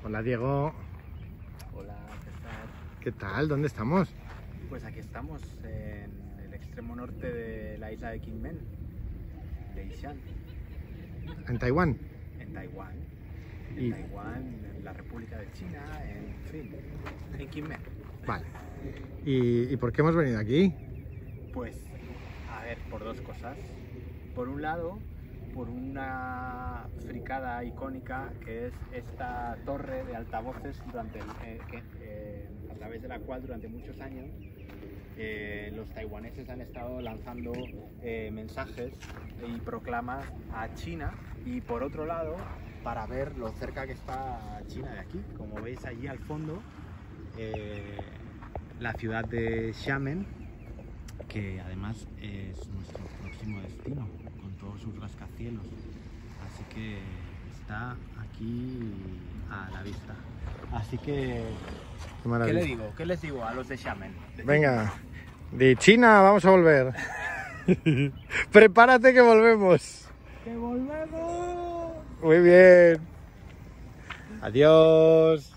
Hola Diego. Hola, ¿qué tal? ¿Qué tal? ¿Dónde estamos? Pues aquí estamos en el extremo norte de la isla de Kinmen, de Ishan, ¿En Taiwán? en Taiwán. Y- En la República de China, en fin, en Kinmen. Vale. ¿Y por qué hemos venido aquí? Pues, a ver, por dos cosas. Por un lado, por una fricada icónica que es esta torre de altavoces a través de la cual durante muchos años los taiwaneses han estado lanzando mensajes y proclamas a China, y por otro lado para ver lo cerca que está China de aquí. Como veis allí al fondo, la ciudad de Xiamen, que además es nuestro próximo destino con todos sus rascacielos, así que está aquí a la vista. Así que Qué maravilla. ¿Qué les digo a los de Xiamen? Venga, de China vamos a volver. Prepárate que volvemos. ¡Que volvemos! Muy bien. Adiós.